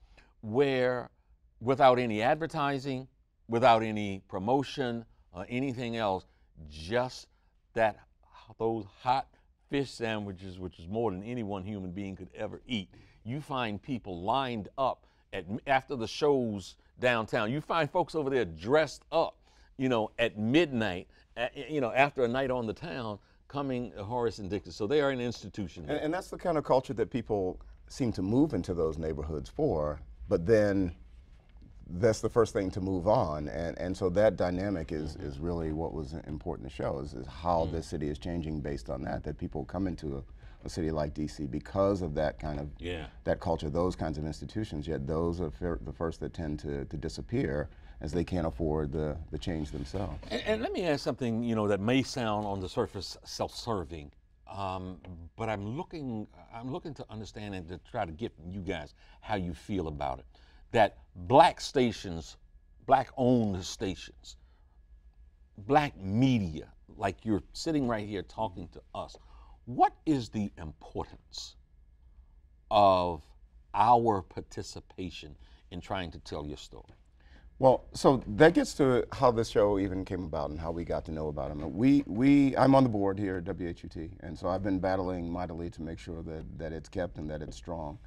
where, without any advertising, without any promotion or anything else, just that those hot fish sandwiches, which is more than any one human being could ever eat. You find people lined up at after the shows downtown. You find folks over there dressed up, you know, at midnight, at, you know, after a night on the town, coming to Horace and Dickey's. So they are an institution. And, and that's the kind of culture that people seem to move into those neighborhoods for, but then that's the first thing to move on. And, and so that dynamic is, mm-hmm. is really what was important to show, is, is how mm-hmm. this city is changing based on that, that people come into a, a city like D C because of that kind of, yeah. that culture, those kinds of institutions, yet those are fir the first that tend to, to disappear as they can't afford the, the change themselves. And, and let me ask something, you know, that may sound on the surface self-serving. um, but I'm looking, I'm looking to understand and to try to get from you guys how you feel about it. That black stations, black-owned stations, black media, like you're sitting right here talking to us, what is the importance of our participation in trying to tell your story? Well, so that gets to how this show even came about and how we got to know about him. We, we, I'm on the board here at W H U T, and so I've been battling mightily to make sure that, that it's kept and that it's strong.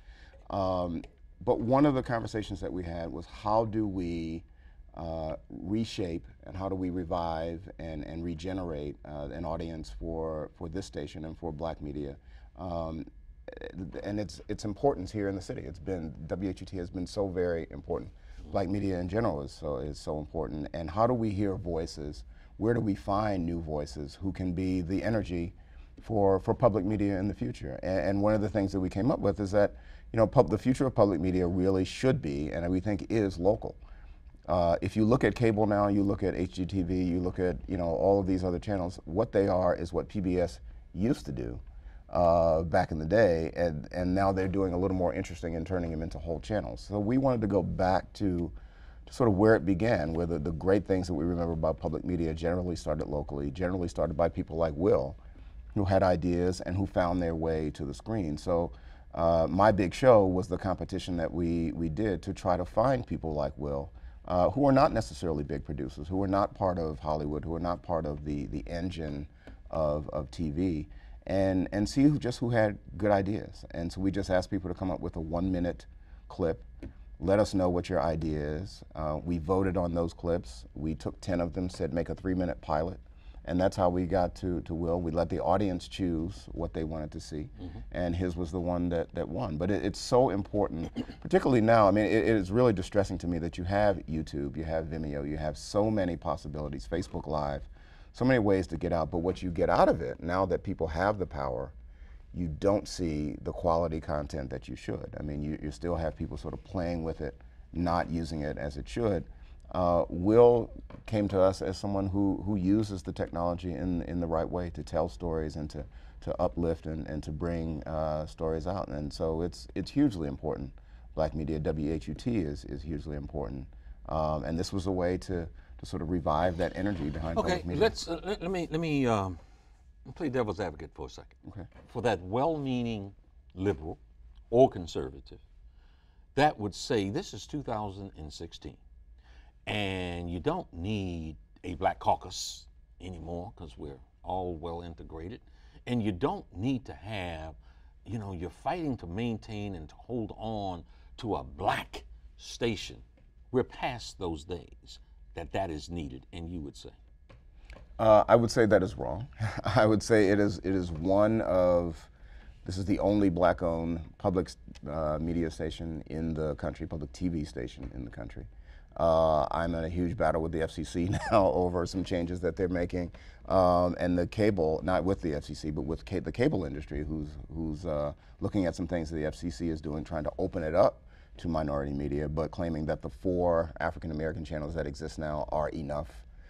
Um, but one of the conversations that we had was how do we uh, reshape and how do we revive and, and regenerate uh, an audience for, for this station and for black media. Um, and its, its importance here in the city. It's been, W H U T has been so very important. Black media in general is so, is so important. And how do we hear voices? Where do we find new voices who can be the energy for, for public media in the future? And, and one of the things that we came up with is that, you know, pub, the future of public media really should be, and we think is, local. Uh, if you look at cable now, you look at H G T V, you look at, you know, all of these other channels, what they are is what P B S used to do uh, back in the day, and, and now they're doing a little more interesting and turning them into whole channels. So we wanted to go back to, to sort of where it began, where the, the great things that we remember about public media generally started locally, generally started by people like Will, who had ideas and who found their way to the screen. So uh, my big show was the competition that we, we did to try to find people like Will, uh, who are not necessarily big producers, who are not part of Hollywood, who are not part of the, the engine of, of T V, and, and see who, just who had good ideas. And so we just asked people to come up with a one minute clip, let us know what your idea is. Uh, we voted on those clips. We took ten of them, said make a three minute pilot. And that's how we got to, to Will. We let the audience choose what they wanted to see. Mm-hmm. And his was the one that, that won. But it, it's so important, particularly now. I mean, it, it is really distressing to me that you have YouTube, you have Vimeo, you have so many possibilities, Facebook Live, so many ways to get out. But what you get out of it, now that people have the power, you don't see the quality content that you should. I mean, you, you still have people sort of playing with it, not using it as it should. Uh, Will came to us as someone who, who uses the technology in, in the right way to tell stories and to, to uplift and, and to bring uh, stories out. And so it's, it's hugely important. Black media, W H U T is, is hugely important. Um, and this was a way to, to sort of revive that energy behind okay, public media. let's, uh, let, let me, let me um, play devil's advocate for a second. Okay. For that well-meaning liberal or conservative that would say this is two thousand sixteen. And you don't need a black caucus anymore because we're all well integrated. And you don't need to have, you know, you're fighting to maintain and to hold on to a black station. We're past those days that that is needed, and you would say? Uh, I would say that is wrong. I would say it is, it is one of, this is the only black-owned public uh, media station in the country, public T V station in the country. Uh, I'm in a huge battle with the F C C now over some changes that they're making, um, and the cable, not with the F C C, but with ca the cable industry, who's who's uh, looking at some things that the F C C is doing, trying to open it up to minority media, but claiming that the four African American channels that exist now are enough.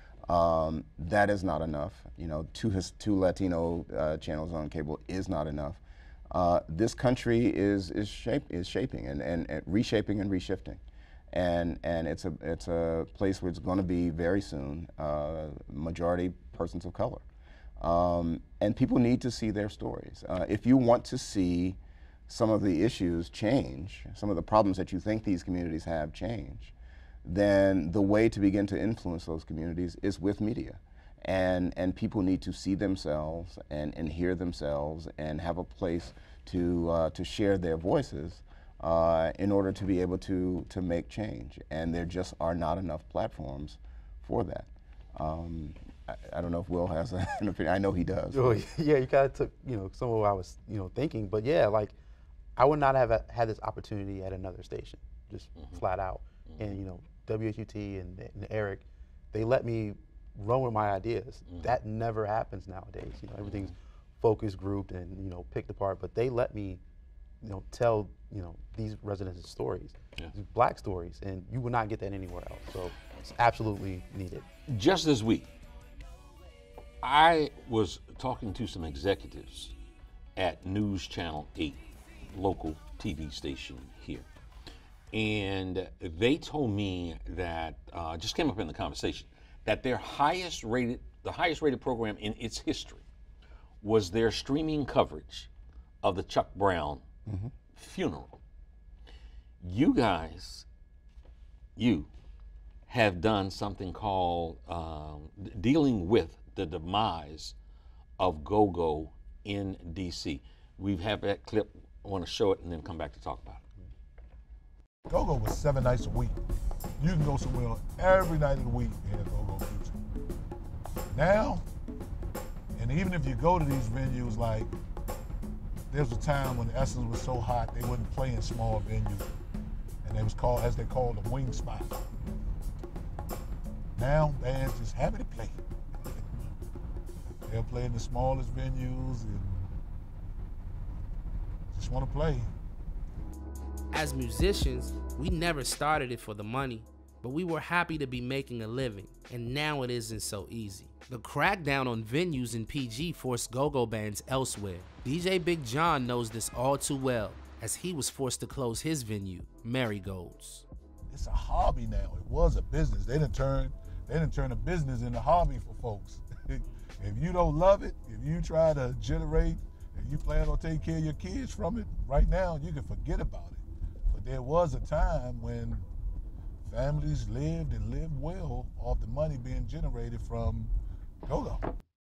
Um, that is not enough. You know, two his, two Latino uh, channels on cable is not enough. Uh, this country is is shape is shaping and, and, and reshaping and reshifting. And, and it's, a, it's a place where it's going to be very soon uh, majority persons of color. Um, and people need to see their stories. Uh, if you want to see some of the issues change, some of the problems that you think these communities have change, then the way to begin to influence those communities is with media. And, and people need to see themselves and, and hear themselves and have a place to, uh, to share their voices Uh, in order to be able to to make change, and there just are not enough platforms for that. Um, I, I don't know if Will has an opinion. I know he does. Oh, yeah, you kind of took you know some of what I was you know thinking, but yeah, like I would not have had this opportunity at another station, just mm-hmm. flat out. Mm-hmm. And you know W H U T and, and Eric, they let me run with my ideas. Mm-hmm. That never happens nowadays. You know everything's mm-hmm. focus grouped and you know picked apart, but they let me you know tell you know these residents' stories, yeah. these black stories, and you would not get that anywhere else. So it's absolutely needed. Just this week, I was talking to some executives at News Channel eight, local T V station here. And they told me that, uh, just came up in the conversation, that their highest rated, the highest rated program in its history was their streaming coverage of the Chuck Brown Mm-hmm. funeral. You guys, you have done something called um, dealing with the demise of go-go in D C. We have that clip. I want to show it and then come back to talk about it. Go-go was seven nights a week. You can go somewhere every night of the week and have go-go music. Now, and even if you go to these venues, like, there was a time when Essence was so hot, they wouldn't play in small venues. And it was called, as they called, a wing spot. Now, bands just happy to play. They'll play in the smallest venues and just want to play. As musicians, we never started it for the money, but we were happy to be making a living, and now it isn't so easy. The crackdown on venues in P G forced go-go bands elsewhere. D J Big John knows this all too well, as he was forced to close his venue, Marigolds. It's a hobby now. It was a business. They didn't turn, they didn't turn a business into a hobby for folks. If you don't love it, if you try to generate, if you plan on taking care of your kids from it, right now you can forget about it. But there was a time when families lived and lived well off the money being generated from go-go.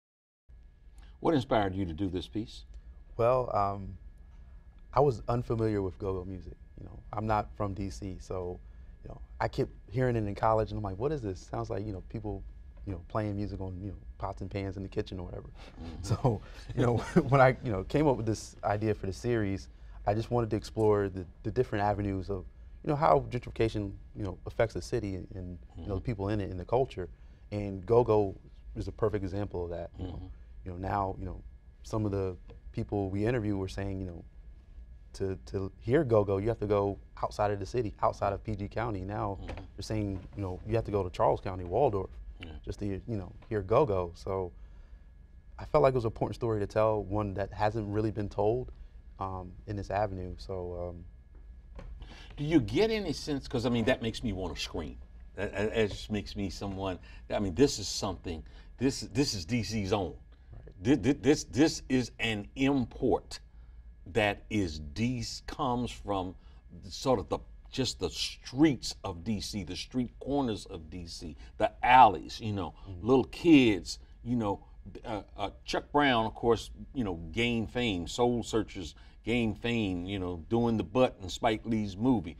What inspired you to do this piece? Well, um, I was unfamiliar with go-go music. You know, I'm not from D C, so you know, I kept hearing it in college, and I'm like, what is this? Sounds like, you know, people, you know, playing music on, you know, pots and pans in the kitchen or whatever. Mm-hmm. So, you know, when I, you know, came up with this idea for the series, I just wanted to explore the, the different avenues of, you know, how gentrification, you know, affects the city and, and mm-hmm. you know, the people in it and the culture. And go-go is a perfect example of that. You mm-hmm. know, you know, now, you know, some of the people we interview were saying, you know, to to hear go-go, you have to go outside of the city, outside of P G County. Now mm-hmm. they're saying, you know, you have to go to Charles County, Waldorf, yeah. just to, you know, hear go-go. So I felt like it was an important story to tell, one that hasn't really been told um, in this avenue. So. Um, Do you get any sense, because I mean, that makes me want to scream. That, that just makes me someone, I mean, this is something, this, this is D C's own. Right. This, this, this is an import that is, D C, comes from sort of the, just the streets of D C, the street corners of D C, the alleys, you know, mm-hmm. little kids, you know, uh, uh, Chuck Brown, of course, you know, gained fame, Soul Searchers gained fame, you know, doing the butt in Spike Lee's movie.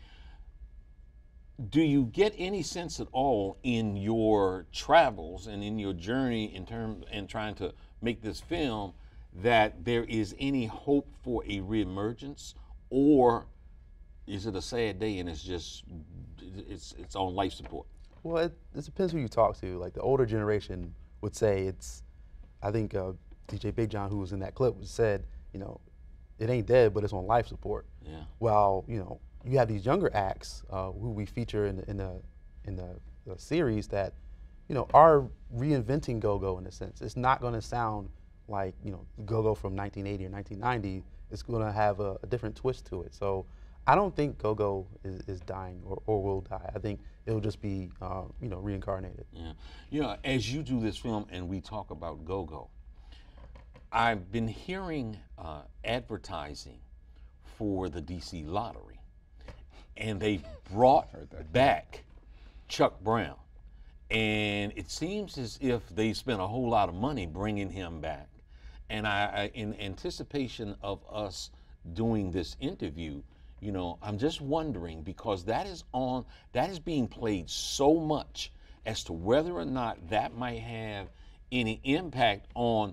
Do you get any sense at all in your travels and in your journey in terms and trying to make this film that there is any hope for a reemergence, or is it a sad day and it's just it's it's on life support? Well, it, it depends who you talk to. Like the older generation would say it's, I think uh, D J Big John, who was in that clip, said, you know, it ain't dead, but it's on life support. Yeah. While, you know, you have these younger acts uh, who we feature in the, in the in the, the series that, you know, are reinventing go-go in a sense. It's not going to sound like, you know, go-go from nineteen eighty or nineteen ninety. It's going to have a, a different twist to it. So I don't think go-go is, is dying or, or will die. I think it'll just be, uh, you know, reincarnated. Yeah. You know, as you do this film and we talk about go-go, I've been hearing uh, advertising for the D C Lottery, and they brought back Chuck Brown. And it seems as if they spent a whole lot of money bringing him back. And I, I, in anticipation of us doing this interview, you know, I'm just wondering, because that is on, that is being played so much as to whether or not that might have any impact on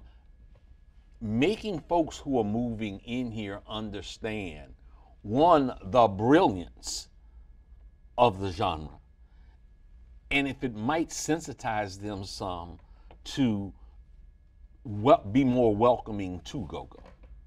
making folks who are moving in here understand, one, the brilliance of the genre, and if it might sensitize them some to wel- be more welcoming to go-go.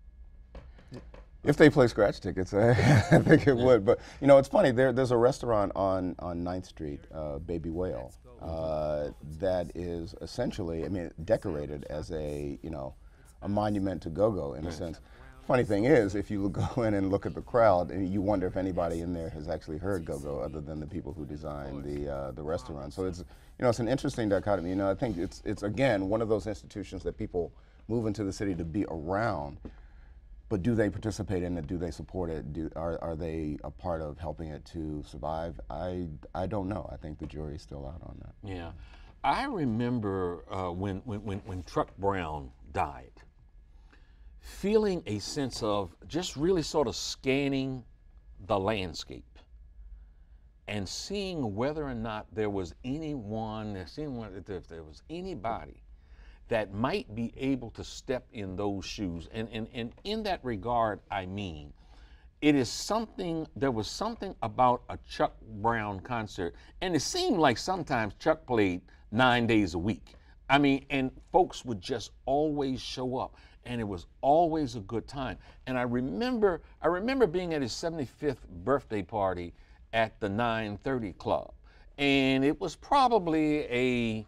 If they play scratch tickets, I, I think it would. But you know, it's funny. There, there's a restaurant on on ninth Street, uh, Baby Whale, uh, that is essentially, I mean, decorated as a, you know, a monument to go-go in a sense. funny thing is, if you go in and look at the crowd, and you wonder if anybody in there has actually heard go-go other than the people who designed the uh, the restaurant. So it's, you know, it's an interesting dichotomy. You know, I think it's it's again one of those institutions that people move into the city to be around, but do they participate in it? Do they support it? Do are are they a part of helping it to survive? I I don't know. I think the jury is still out on that. Yeah, I remember uh, when when when when Truck Brown died, feeling a sense of just really sort of scanning the landscape and seeing whether or not there was anyone, seeing if there was anybody that might be able to step in those shoes. And, and, and in that regard, I mean, it is something, there was something about a Chuck Brown concert, and it seemed like sometimes Chuck played nine days a week. I mean, and folks would just always show up, and it was always a good time. And I remember, I remember being at his seventy-fifth birthday party at the nine thirty Club, and it was probably a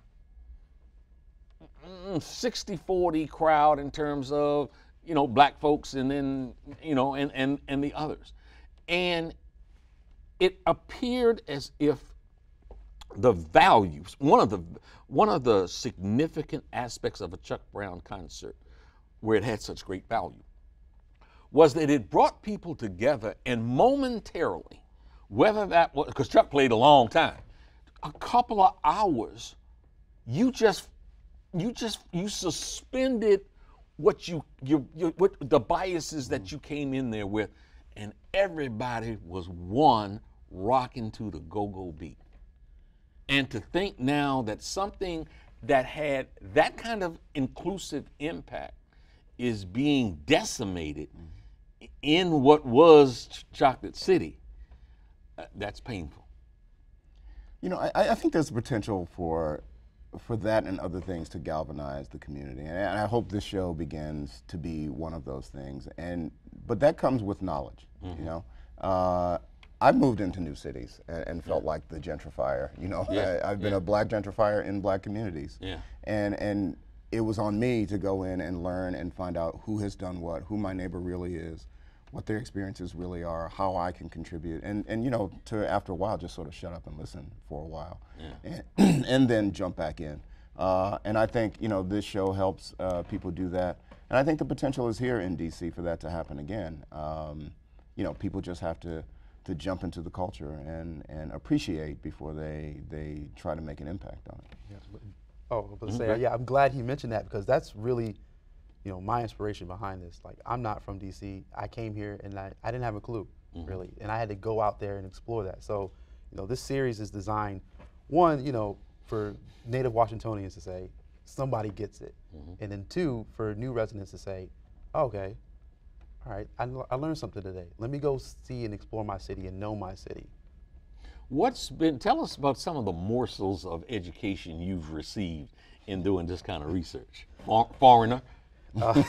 sixty forty crowd in terms of, you know, black folks and then, you know, and, and, and the others. And it appeared as if the values, one of the, one of the significant aspects of a Chuck Brown concert where it had such great value was that it brought people together, and momentarily, whether that was, because Chuck played a long time, a couple of hours, you just You just you suspended what you you, you what the biases that you came in there with, and everybody was one rocking to the go-go beat. And to think now that something that had that kind of inclusive impact is being decimated in what was Chocolate City, uh, that's painful. You know, I, I think there's potential for for that and other things to galvanize the community, and I hope this show begins to be one of those things. And but that comes with knowledge. Mm-hmm. You know, uh, I've moved into new cities and, and felt yeah. like the gentrifier. You know, yeah. I, I've been yeah. a black gentrifier in black communities. Yeah. And and it was on me to go in and learn and find out who has done what, who my neighbor really is, what their experiences really are, how I can contribute, and and you know, to after a while just sort of shut up and listen for a while, yeah. and, and then jump back in. Uh, and I think, you know, this show helps uh, people do that, and I think the potential is here in D C for that to happen again. Um, you know, people just have to to jump into the culture and and appreciate before they they try to make an impact on it. Yeah. Oh, but Mm-hmm. say, yeah, I'm glad he mentioned that, because that's really, you know, my inspiration behind this. Like, I'm not from D C. I came here and I, I didn't have a clue, mm-hmm. really, and I had to go out there and explore that. So, you know, this series is designed, one, you know, for native Washingtonians to say, somebody gets it, mm-hmm. and then two, for new residents to say, oh, okay, all right, I, I learned something today. Let me go see and explore my city and know my city. What's been, tell us about some of the morsels of education you've received in doing this kind of research. For, foreigner? Uh,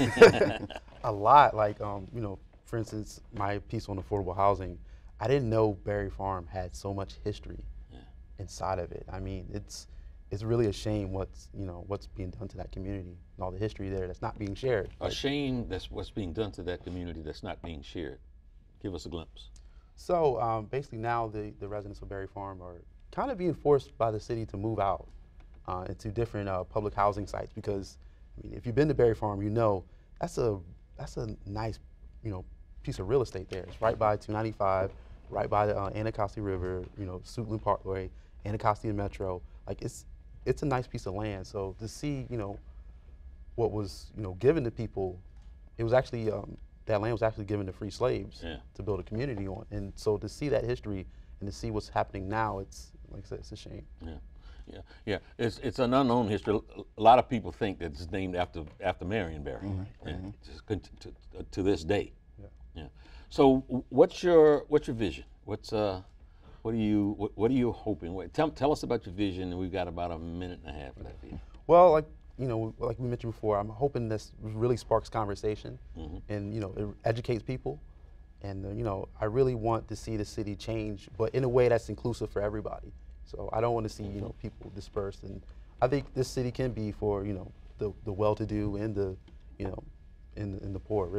a lot, like, um, you know, for instance, my piece on affordable housing, I didn't know Berry Farm had so much history yeah. inside of it. I mean, it's it's really a shame what's, you know, what's being done to that community and all the history there that's not being shared. A shame that's what's being done to that community that's not being shared. Give us a glimpse. So um, basically now the, the residents of Berry Farm are kind of being forced by the city to move out uh, into different uh, public housing sites, because I mean, if you've been to Berry Farm, you know that's a that's a nice, you know, piece of real estate there. It's right by two ninety-five, right by the uh, Anacostia River, you know, Suitland Parkway, Anacostia Metro. Like, it's it's a nice piece of land. So to see, you know, what was, you know, given to people, it was actually um, that land was actually given to free slaves yeah. to build a community on. And so to see that history and to see what's happening now, it's like I said, it's a shame. Yeah. Yeah, yeah, it's it's an unknown history. A lot of people think that it's named after after Marion Barry, mm-hmm. yeah, mm-hmm. to, to, to this day. Yeah. yeah. So, what's your what's your vision? What's uh, what are you what, what are you hoping? What, tell tell us about your vision. And we've got about a minute and a half for that vision. Well, like you know, like we mentioned before, I'm hoping this really sparks conversation, mm-hmm. and you know, it educates people, and uh, you know, I really want to see the city change, but in a way that's inclusive for everybody. So I don't want to see, you know, people dispersed, and I think this city can be for, you know, the, the well-to-do and the, you know, and, and the poor, really.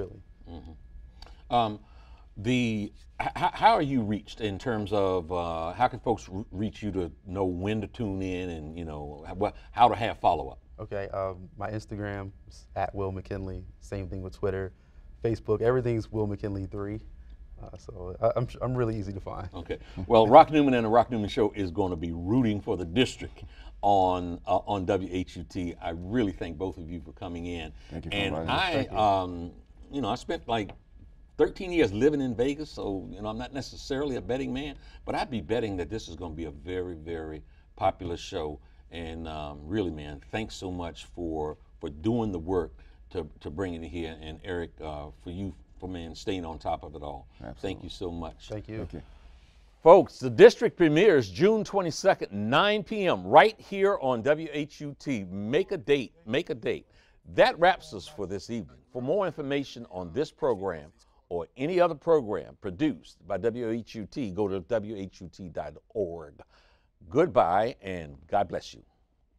Mm-hmm. um, the h- how are you reached in terms of uh, how can folks r- reach you to know when to tune in and you know how, how to have follow up? Okay, um, my Instagram is at Will McKinley. Same thing with Twitter, Facebook. Everything's Will McKinley the third. Uh, so I, I'm I'm really easy to find. Okay. Well, Rock Newman and the Rock Newman Show is going to be rooting for the district on uh, on W H U T. I really thank both of you for coming in. Thank you for and inviting us. I, Thank you. um, you know, I spent like thirteen years living in Vegas, so you know, I'm not necessarily a betting man, but I'd be betting that this is going to be a very, very popular show. And um, really, man, thanks so much for for doing the work to to bring it here, and Eric, uh, for you. For man, staying on top of it all. Absolutely. Thank you so much. Thank you. Thank you. Folks, the district premieres June twenty-second, nine p m right here on W H U T. Make a date, make a date. That wraps us for this evening. For more information on this program or any other program produced by W H U T, go to W H U T dot org. Goodbye and God bless you.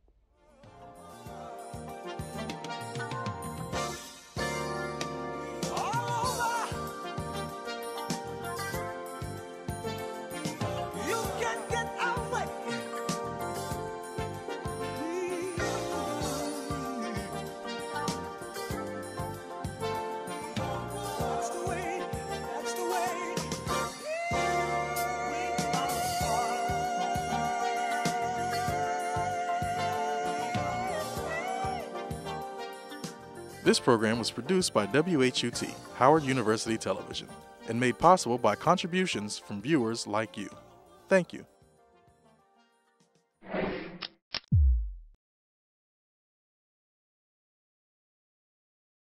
This program was produced by W H U T, Howard University Television, and made possible by contributions from viewers like you. Thank you.